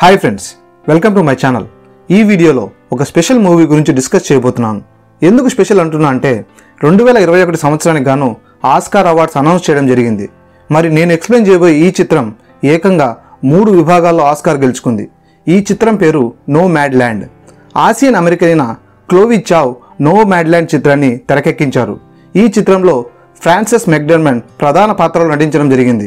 Hi friends, welcome to my channel. ఈ వీడియోలో ఒక స్పెషల్ మూవీ గురించి డిస్కస్ చేయబోతున్నాను. ఎందుకు స్పెషల్ అంటున్నా అంటే 2021 సంవత్సరానికి గాను ఆస్కార్ అవార్డ్స్ అనౌన్స్ చేయడం జరిగింది. మరి నేను ఎక్స్ప్లెయిన్ చేయబోయే ఈ చిత్రం ఏకంగా 3 విభాగాల్లో ఆస్కార్ గెలుచుకుంది. ఈ చిత్రం పేరు నోమాడ్ల్యాండ్. ఆసియన్ అమెరికన్ అయిన క్లోవి చావ్ నోమాడ్ల్యాండ్ చిత్రాన్ని తెరకెక్కించారు. ఈ చిత్రంలో ఫ్రాన్సిస్ మెక్డర్మండ్ ప్రధాన పాత్రలో నటించడం జరిగింది.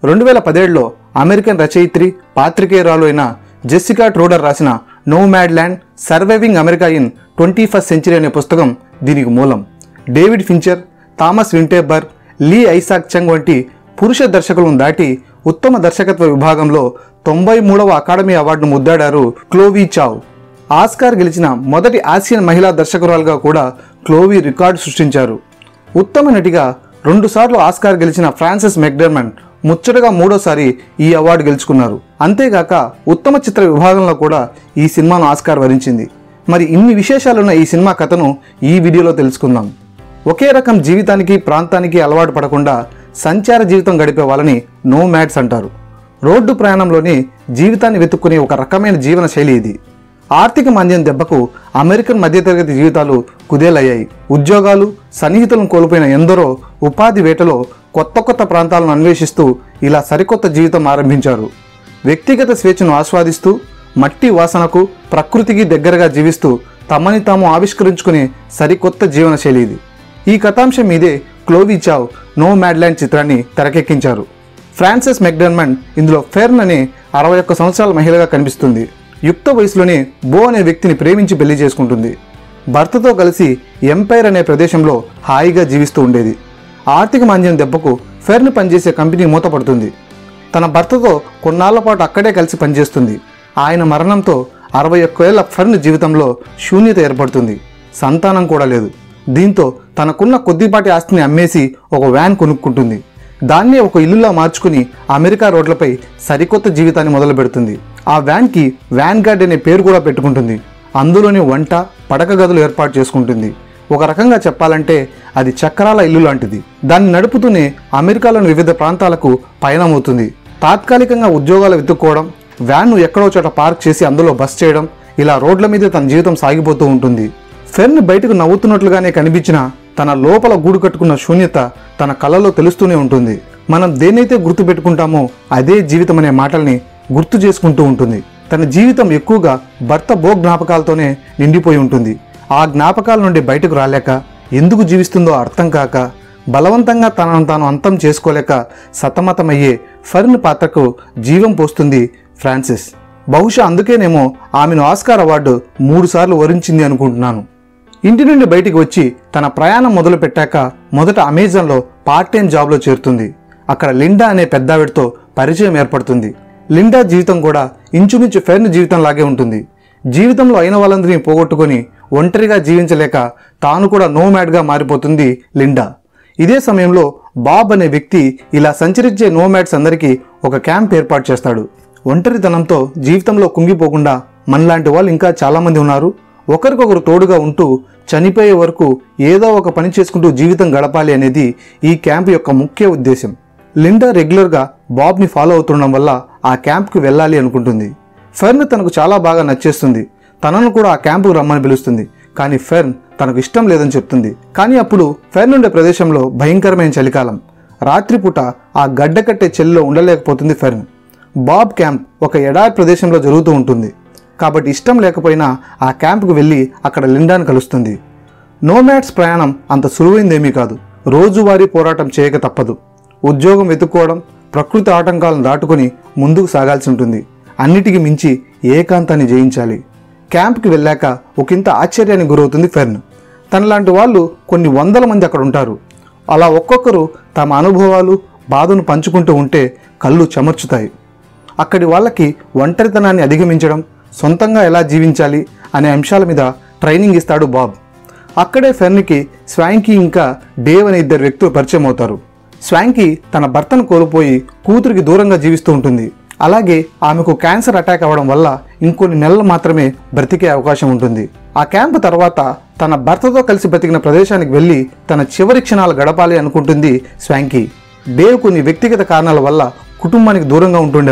2017లో అమెరికన్ రచయిత్రి పాత్రికేయురాలు అయిన జెసికా ట్రూడర్ రాసిన Nomadland surviving America in 21st century అనే పుస్తకం దీనికి మూలం. David Fincher, Thomas Vinterberg, Lee Isaac Chung వంటి పురుష దర్శకులను దాటి ఉత్తమ దర్శకత్వ విభాగంలో 93వ అకాడమీ అవార్డును ముద్దాడారు క్లోవి చావ్. ఆస్కార్ గెలిచిన మొదటి ఆసియన్ మహిళా దర్శకురాలుగా కూడా క్లోవి రికార్డు సృష్టించారు. ఉత్తమ నటిగా 2 సార్లు ఆస్కార్ గెలిచిన ఫ్రాన్సిస్ మెక్డర్మండ్ ముచ్చటగా 3వసారి ఈ అవార్డు గెలుచుకున్నారు. అంతేగాక ఉత్తమ చిత్ర విభాగంలో కూడా ఈ సినిమాను ఆస్కార్ వరించింది. మరి ఇన్ని విశేషాలున్న ఈ సినిమా కథను ఈ వీడియోలో తెలుసుకుందాం. ఒకే రకం జీవితానికి ప్రాంతానికి అలవాటు పడకుండా సంచార జీవితం గడిపే వాళ్ళని నోమాడ్స్ అంటారు. రోడ్డు ప్రయాణంలోని జీవితాన్ని వెతుక్కునే ఒక రకమైన జీవన శైలి ఇది. ఆర్థిక మాంద్యం దెబ్బకు అమెరికన్ మధ్యతరగతి జీవితాలు కుదేలయ్యాయి. ఉద్యోగాలు, సన్నిహితులను కోల్పోయిన ఎందరో ఉపాధి వేటలో కొత్త ప్రాంతాలను అన్వేషిస్తూ ఇలా సరికొత్త జీవితం ఆరంభించారు. వ్యక్తిగత స్వేచ్ఛను ఆస్వాదిస్తూ మట్టి వాసనకు, ప్రకృతికి దగ్గరగా జీవిస్తూ తమని తాము ఆవిష్కరించుకునే సరికొత్త జీవన శైలి ఇది. ఈ కథాంశం మీదే క్లోవి చావ్ నోమాడ్ల్యాండ్ చిత్రాన్ని తెరకెక్కించారు. ఫ్రాన్సిస్ మెక్డర్మండ్ ఇందులో ఫెర్న్ అనే 61 సంవత్సరాల మహిళగా కనిపిస్తుంది. యుక్త వయసులోనే బో అనే వ్యక్తిని ప్రేమించి పెళ్లి చేసుకుంటుంది. భర్తతో కలిసి ఎంపైర్ అనే ప్రదేశంలో హాయిగా జీవిస్తూ ఉండేది. ఆర్థిక మాంద్యం దెబ్బకు ఫెర్న్ పనిచేసే కంపెనీ మూతపడుతుంది. తన భర్తతో కొన్నాళ్ల పాటు అక్కడే కలిసి పనిచేస్తుంది. ఆయన మరణంతో 61 ఏళ్ల ఫెర్న్ జీవితంలో శూన్యత ఏర్పడుతుంది. సంతానం కూడా లేదు. దీంతో తనకున్న కొద్దిపాటి ఆస్తిని అమ్మేసి ఒక వ్యాన్ కొనుక్కుంటుంది. దాన్నే ఒక ఇల్లులా మార్చుకుని అమెరికా రోడ్లపై సరికొత్త జీవితాన్ని మొదలు పెడుతుంది. ఆ వ్యాన్కి వ్యాన్ గార్డ్ అనే పేరు కూడా పెట్టుకుంటుంది. అందులోని వంట, పడక గదులు ఏర్పాటు చేసుకుంటుంది. ఒక రకంగా చెప్పాలంటే అది చక్రాల ఇల్లు లాంటిది. దాన్ని నడుపుతూనే అమెరికాలోని వివిధ ప్రాంతాలకు పయనమవుతుంది. తాత్కాలికంగా ఉద్యోగాలు వెతుక్కోవడం, వ్యాన్ను ఎక్కడో చోట పార్క్ చేసి అందులో బస్ చేయడం, ఇలా రోడ్ల మీదే తన జీవితం సాగిపోతూ ఉంటుంది. ఫెర్న్ బయటకు నవ్వుతున్నట్లుగానే కనిపించినా తన లోపల గూడు కట్టుకున్న శూన్యత తన కళ్ళలో తెలుస్తూనే ఉంటుంది. మనం దేన్నైతే గుర్తు పెట్టుకుంటామో అదే జీవితం అనే మాటల్ని గుర్తు చేసుకుంటూ ఉంటుంది. తన జీవితం ఎక్కువగా భర్త బో జ్ఞాపకాలతోనే నిండిపోయి ఉంటుంది. ఆ జ్ఞాపకాల నుండి బయటకు రాలేక, ఎందుకు జీవిస్తుందో అర్థం కాక, బలవంతంగా తనను తాను అంతం చేసుకోలేక సతమతమయ్యే ఫెర్న్ పాత్రకు జీవం పోస్తుంది ఫ్రాన్సిస్. బహుశా అందుకేనేమో ఆమెను ఆస్కార్ అవార్డు 3 సార్లు వరించింది అనుకుంటున్నాను. ఇంటి నుండి బయటికి వచ్చి తన ప్రయాణం మొదలు పెట్టాక మొదట అమెజాన్లో పార్ట్ టైం జాబ్లో చేరుతుంది. అక్కడ లిండా అనే పెద్దావిడతో పరిచయం ఏర్పడుతుంది. లిండా జీవితం కూడా ఇంచుమించు ఫెర్న్ జీవితం లాగే ఉంటుంది. జీవితంలో అయిన వాళ్ళందరినీ పోగొట్టుకొని ఒంటరిగా జీవించలేక తాను కూడా నోమాడ్గా మారిపోతుంది లిండా. ఇదే సమయంలో బాబ్ అనే వ్యక్తి ఇలా సంచరించే నోమాడ్స్ అందరికీ ఒక క్యాంప్ ఏర్పాటు చేస్తాడు. ఒంటరితనంతో జీవితంలో కుంగిపోకుండా మనలాంటి వాళ్ళు ఇంకా చాలామంది ఉన్నారు, ఒకరికొకరు తోడుగా ఉంటూ చనిపోయే వరకు ఏదో ఒక పని చేసుకుంటూ జీవితం గడపాలి అనేది ఈ క్యాంప్ యొక్క ముఖ్య ఉద్దేశం. లిండా రెగ్యులర్గా బాబ్ని ఫాలో అవుతుండడం వల్ల ఆ క్యాంప్కి వెళ్ళాలి అనుకుంటుంది. ఫెర్న్ తనకు చాలా బాగా నచ్చేస్తుంది. తనను కూడా ఆ క్యాంపుకు రమ్మని పిలుస్తుంది. కానీ ఫెర్న్ తనకు ఇష్టం లేదని చెప్తుంది. కానీ అప్పుడు ఫెర్న్ ఉండే ప్రదేశంలో భయంకరమైన చలికాలం. రాత్రిపూట ఆ గడ్డకట్టే చలిలో ఉండలేకపోతుంది ఫెర్న్. బాబ్ క్యాంప్ ఒక ఎడారి ప్రదేశంలో జరుగుతూ ఉంటుంది కాబట్టి ఇష్టం లేకపోయినా ఆ క్యాంపుకు వెళ్ళి అక్కడ లిండాను కలుస్తుంది. నోమాడ్స్ ప్రయాణం అంత సులువైందేమీ కాదు. రోజువారీ పోరాటం చేయక తప్పదు. ఉద్యోగం వెతుక్కోవడం, ప్రకృతి ఆటంకాలను దాటుకొని ముందుకు సాగాల్సి ఉంటుంది. అన్నిటికీ మించి ఏకాంతాన్ని జయించాలి. క్యాంప్కి వెళ్ళాక ఒకంత ఆశ్చర్యానికి గురవుతుంది ఫెర్న్. తనలాంటి వాళ్ళు కొన్ని వందల మంది అక్కడ ఉంటారు. అలా ఒక్కొక్కరు తమ అనుభవాలు, బాధను పంచుకుంటూ ఉంటే కళ్ళు చెమర్చుతాయి. అక్కడి వాళ్ళకి ఒంటరితనాన్ని అధిగమించడం, సొంతంగా ఎలా జీవించాలి అనే అంశాల మీద ట్రైనింగ్ ఇస్తాడు బాబ్. అక్కడే ఫెర్న్కి స్వాంకీ ఇంకా డేవ్ అనే 2 వ్యక్తులు పరిచయం అవుతారు. స్వాంకీ తన భర్తను కోల్పోయి కూతురికి దూరంగా జీవిస్తూ ఉంటుంది. అలాగే ఆమెకు క్యాన్సర్ అటాక్ అవ్వడం వల్ల ఇంకొన్ని నెలలు మాత్రమే బ్రతికే అవకాశం ఉంటుంది. ఆ క్యాంపు తర్వాత తన భర్తతో కలిసి బ్రతికిన ప్రదేశానికి వెళ్ళి తన చివరి క్షణాలు గడపాలి అనుకుంటుంది స్వాంకీ. డేవ్ కొన్ని వ్యక్తిగత కారణాల వల్ల కుటుంబానికి దూరంగా ఉంటుండేవాడు.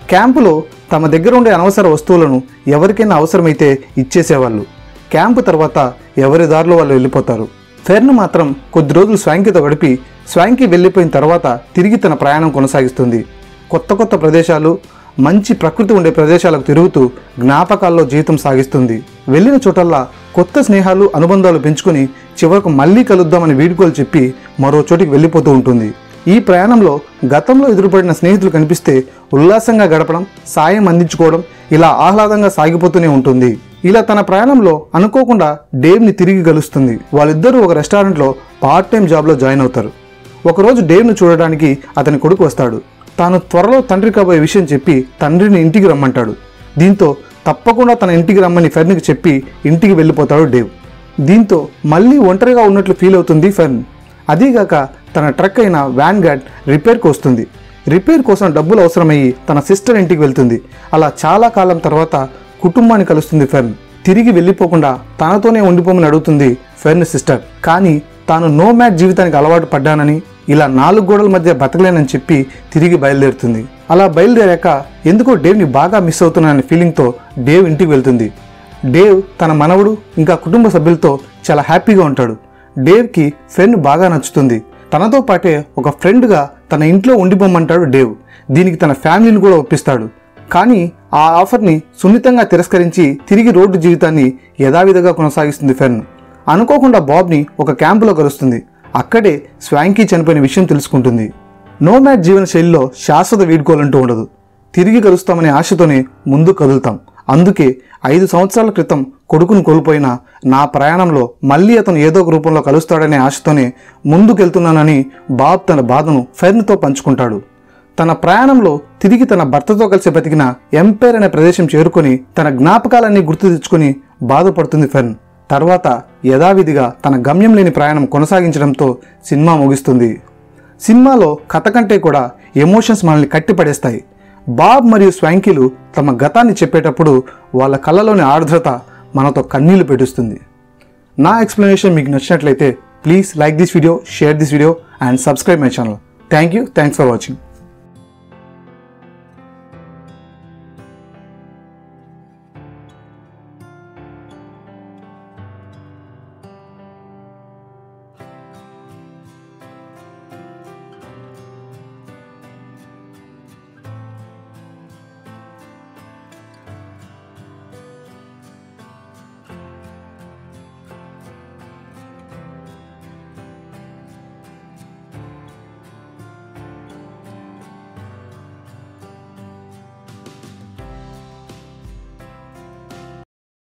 క్యాంపులో తమ దగ్గర ఉండే అనవసర వస్తువులను ఎవరికైనా అవసరమైతే ఇచ్చేసేవాళ్ళు. క్యాంపు తర్వాత ఎవరి దారిలో వాళ్ళు వెళ్ళిపోతారు. ఫెర్న్ మాత్రం కొద్ది రోజులు స్వాంకీతో గడిపి స్వాంకీ వెళ్ళిపోయిన తర్వాత తిరిగి తన ప్రయాణం కొనసాగిస్తుంది. కొత్త కొత్త ప్రదేశాలు, మంచి ప్రకృతి ఉండే ప్రదేశాలకు తిరుగుతూ జ్ఞాపకాల్లో జీవితం సాగిస్తుంది. వెళ్ళిన చోటల్లా కొత్త స్నేహాలు, అనుబంధాలు పెంచుకుని చివరకు మళ్ళీ కలుద్దామని వీడ్కోలు చెప్పి మరో చోటికి వెళ్ళిపోతూ ఉంటుంది. ఈ ప్రయాణంలో గతంలో ఎదురుపడిన స్నేహితులు కనిపిస్తే ఉల్లాసంగా గడపడం, సాయం అందించుకోవడం ఇలా ఆహ్లాదంగా సాగిపోతూనే ఉంటుంది. ఇలా తన ప్రయాణంలో అనుకోకుండా డేవ్ని తిరిగి కలుస్తుంది. వాళ్ళిద్దరూ ఒక రెస్టారెంట్లో పార్ట్ టైం జాబ్లో జాయిన్ అవుతారు. ఒకరోజు డేవ్ను చూడడానికి అతని కొడుకు వస్తాడు. తాను త్వరలో తండ్రి కాబోయే విషయం చెప్పి తండ్రిని ఇంటికి రమ్మంటాడు. దీంతో తప్పకుండా తన ఇంటికి రమ్మని ఫెర్న్కి చెప్పి ఇంటికి వెళ్ళిపోతాడు డేవ్. దీంతో మళ్ళీ ఒంటరిగా ఉన్నట్లు ఫీల్ అవుతుంది ఫెర్న్. అదీగాక తన ట్రక్ అయిన వ్యాన్ గార్డ్ రిపేర్కి వస్తుంది. రిపేర్ కోసం డబ్బులు అవసరమయ్యి తన సిస్టర్ ఇంటికి వెళ్తుంది. అలా చాలా కాలం తర్వాత కుటుంబాన్ని కలుస్తుంది ఫెర్న్. తిరిగి వెళ్ళిపోకుండా తనతోనే ఉండిపోమని అడుగుతుంది ఫెర్న్ సిస్టర్. కానీ తాను నోమాడ్ జీవితానికి అలవాటు పడ్డానని, ఇలా 4 గోడల మధ్య బతకలేనని చెప్పి తిరిగి బయలుదేరుతుంది. అలా బయలుదేరాక ఎందుకో డేవ్ని బాగా మిస్ అవుతున్నాననే ఫీలింగ్తో డేవ్ ఇంటికి వెళ్తుంది. డేవ్ తన మనవడు ఇంకా కుటుంబ సభ్యులతో చాలా హ్యాపీగా ఉంటాడు. డేవ్కి ఫెర్న్ బాగా నచ్చుతుంది. తనతో పాటే ఒక ఫ్రెండ్గా తన ఇంట్లో ఉండిపోమంటాడు డేవ్. దీనికి తన ఫ్యామిలీని కూడా ఒప్పిస్తాడు. కానీ ఆ ఆఫర్ని సున్నితంగా తిరస్కరించి తిరిగి రోడ్డు జీవితాన్ని యథావిధిగా కొనసాగిస్తుంది ఫెర్న్. అనుకోకుండా బాబ్ని ఒక క్యాంపులో కలుస్తుంది. అక్కడే స్వాంకీ చనిపోయిన విషయం తెలుసుకుంటుంది. నోమాడ్ జీవన శైలిలో శాశ్వత వీడ్కోలంటూ ఉండదు. తిరిగి కలుస్తామనే ఆశతోనే ముందు కదులుతాం. అందుకే 5 సంవత్సరాల క్రితం కొడుకును కోల్పోయిన నా ప్రయాణంలో మళ్ళీ అతను ఏదో ఒక రూపంలో కలుస్తాడనే ఆశతోనే ముందుకెళ్తున్నానని బాబ్ తన బాధను ఫెర్న్తో పంచుకుంటాడు. తన ప్రయాణంలో తిరిగి తన భర్తతో కలిసి బతికిన ఎంపైర్ అనే ప్రదేశం చేరుకొని తన జ్ఞాపకాలన్నీ గుర్తు తెచ్చుకొని బాధపడుతుంది ఫెర్న్. తర్వాత యథావిధిగా తన గమ్యం లేని ప్రయాణం కొనసాగించడంతో సినిమా ముగిస్తుంది. సినిమాలో కథ కంటే కూడా ఎమోషన్స్ మనల్ని కట్టిపడేస్తాయి. బాబ్ మరియు స్వాంకీలు తమ గతాన్ని చెప్పేటప్పుడు వాళ్ళ కళ్ళలోని ఆర్ద్రత మనతో కన్నీళ్లు పెడుస్తుంది. నా ఎక్స్ప్లెనేషన్ మీకు నచ్చినట్లయితే please like this video, share this video and subscribe my channel. Thanks for watching.